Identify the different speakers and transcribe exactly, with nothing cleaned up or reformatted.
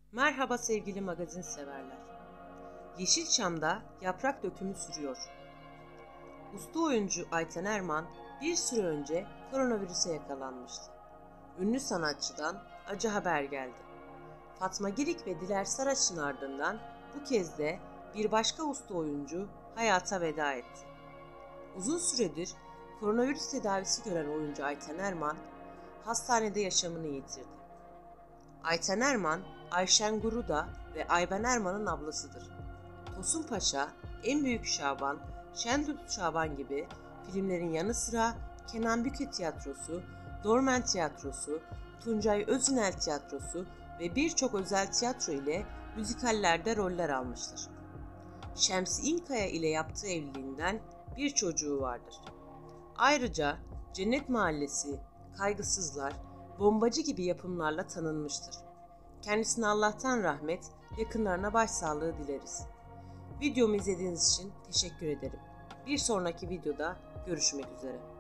Speaker 1: Merhaba sevgili magazin severler. Yeşilçam'da yaprak dökümü sürüyor. Usta oyuncu Ayten Erman bir süre önce koronavirüse yakalanmıştı. Ünlü sanatçıdan acı haber geldi. Fatma Girik ve Diler Saraç'ın ardından bu kez de bir başka usta oyuncu hayata veda etti. Uzun süredir koronavirüs tedavisi gören oyuncu Ayten Erman hastanede yaşamını yitirdi. Ayten Erman, Ayşen Guruda ve Ayben Erman'ın ablasıdır. Tosun Paşa, En Büyük Şaban, Şentürk Şaban gibi filmlerin yanı sıra Kenan Büke Tiyatrosu, Dormen Tiyatrosu, Tuncay Özünel Tiyatrosu ve birçok özel tiyatro ile müzikallerde roller almıştır. Şemsi İnkaya ile yaptığı evliliğinden bir çocuğu vardır. Ayrıca Cennet Mahallesi, Kaygısızlar, Bombacı gibi yapımlarla tanınmıştır. Kendisine Allah'tan rahmet, yakınlarına başsağlığı dileriz. Videomu izlediğiniz için teşekkür ederim. Bir sonraki videoda görüşmek üzere.